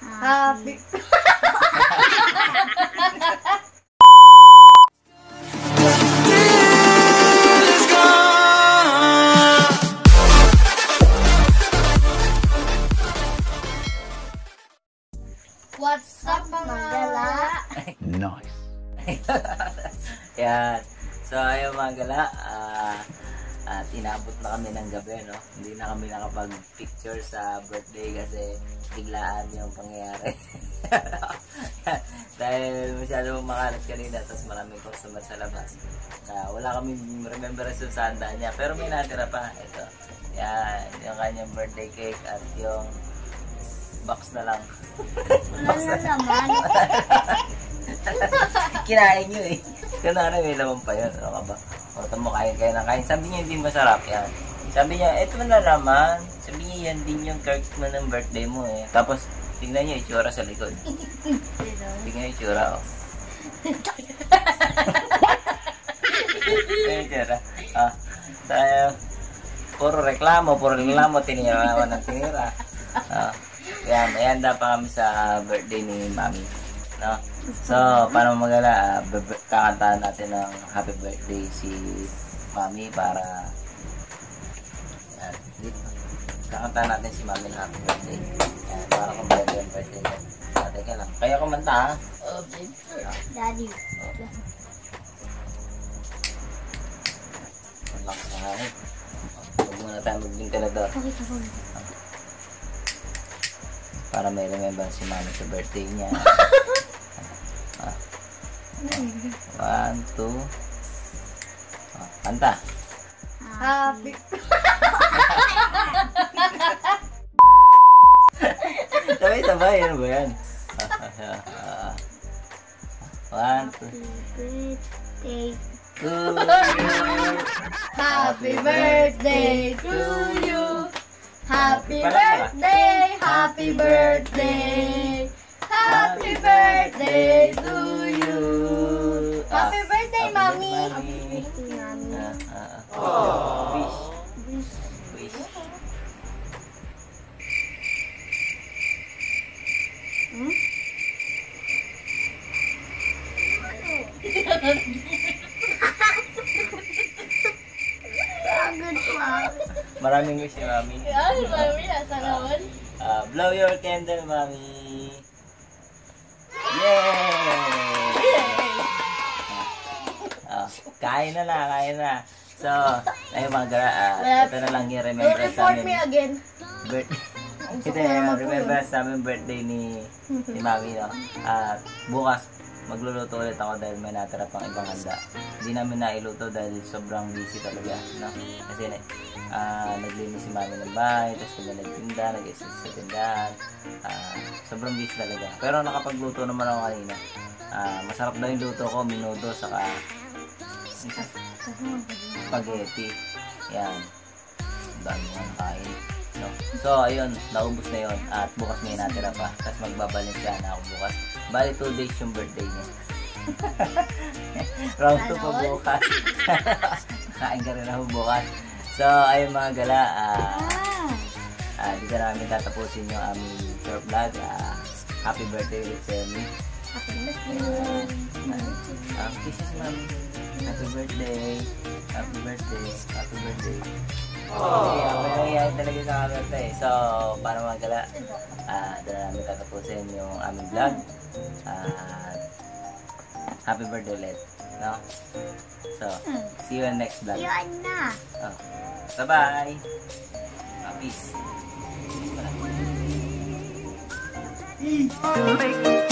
Happy. What's up mga gala? Nice. Yan. So ayun mga gala, inabot na kami ng gabi, no? Hindi na kami nakapag-picture sa birthday kasi biglaan yung pangyayari. Dahil masyado makalat kanina, tapos maraming customer sa labas. Wala kami remembrance sa handa niya, pero may natira pa. Ito. Yan, yung kanyang birthday cake at yung box na lang. Wala na naman. Kinain nyo eh. Kunwari may laman pa yun. Ano ka ba? O, tamo, kain kayo ng kain. Sabi niya hindi masarap yan. Sabi niya, eto na naman. Sabi niya, yan din yung cake mo ng birthday mo eh. Tapos, tingnan niyo itsura sa likod. Tingnan niyo itsura, oh. Tingnan niyo itsura. Tayo, puro reklamo, tinira naman ng tinira. Yan, may handa pa kami sa birthday ni Mami. No? So, para magala, kakantahan natin ng happy birthday si Mami para yan, dito. Kakantahan natin si Mami ng happy birthday. Yan, para kumpleto yung birthday niya. Teka lang. Kaya kumanta ha? Okay. Daddy. Relax na nga eh. Huwag muna tayo mag-ventilador. Para may remember si Mami sa birthday niya. 1, 2. Kanta. Happy. Sabay, ano ba yan? 1, 2. Happy birthday to you. Happy birthday, happy birthday. Happy birthday to you. Happy birthday, Mami. Wish. Maraming wish ni Mami. Ay, Mami, nasa naman. Blow your candle, Mami. Yay! Kain na. So, ayun mga gara, ito na lang yung remembrance Report namin. me again. Ito yung remembrance namin birthday ni Mami, no? At bukas, magluluto ulit ako dahil may natira pang ibang handa. Hindi namin nailuto dahil sobrang busy talaga, no? Kasi naglinis si Mami ng bahay, tapos kami nagtinda, nag-assist sa tindahan. Sobrang busy talaga. Pero nakapagluto naman ako kanina. Masarap daw yung luto ko, minudo, saka spaghetti. Yan. Dami nga nakain. So, ayun, naubos na yun. At bukas may natira pa. Tapos magbabalik siya na ako bukas. Bali 2 days yung birthday niya. Round 2 pa bukas. Kain ka rin ako bukas. So, ayun mga gala. Dito namin tatapusin yung aming short vlog. Happy birthday ulit sa Emmy. Kisses, Mami. Happy birthday. Happy birthday. Happy birthday. May talaga sa camera eh. So, para mga gala, dito namin tatapusin yung aming vlog. Happy birthday ulit. No? So, see you in next vlog. Yun na. Bye-bye. Peace. Peace.